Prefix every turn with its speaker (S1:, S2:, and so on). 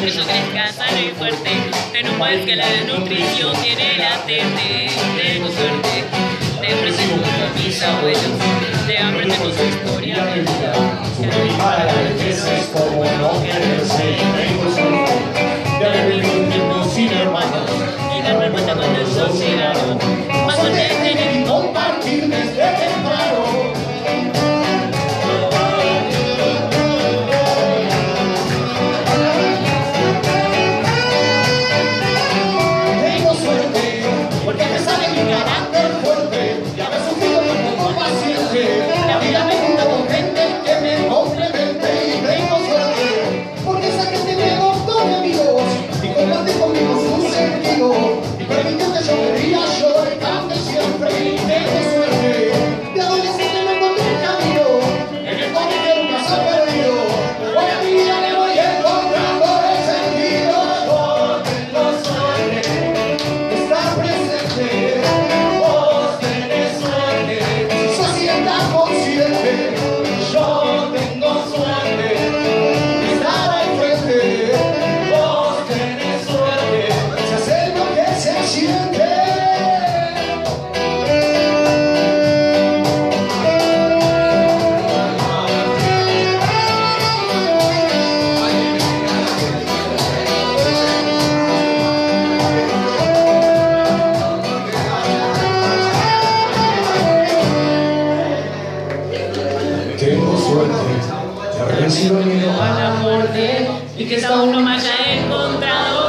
S1: eso crezca sano y fuerte, en un país que la desnutrición tiene latente. Tengo suerte, te presento a mis abuelos, de hambre tengo su historia de vida.
S2: Sufrir para la vejez es como no quererse. Tengo suerte de haber vivido un tiempo sin hermanos
S1: Y darme cuenta cuando eso llegaron, más suerte tener
S2: y compartir desde temprano. Tengo suerte porque me sale mi carácter fuerte y haber sufrido muy poco paciente. La vida me junta con gente que me complemente y tengo suerte porque esa gente me adoptó de amigos y comparte conmigo su sentido y permitió que yo me ría, llore, cante siempre y tengo suerte. De adolescente me encontré un camino en el colegio nunca se ha perdido. Hoy a mi vida le voy encontrando el sentido. Yo tengo suerte de estar presente. Vos tenés suerte de sociedad consciente. Yo tengo suerte de estar al frente. Vos tenés suerte de hacer lo que se siente. Tengo suerte de haber vencido el miedo
S1: a la muerte y que aún no me haya encontrado.